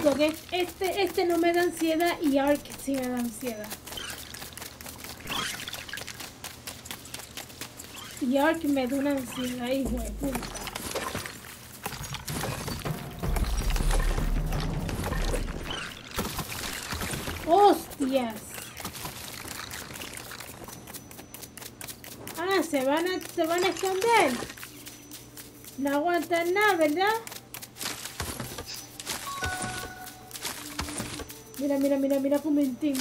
único que este no me da ansiedad y Ark sí me da ansiedad. Y Ark me da una ansiedad, hijo de puta. ¡Hostias! Ah, se van a esconder. No aguantan nada, ¿verdad? Mira, comentín.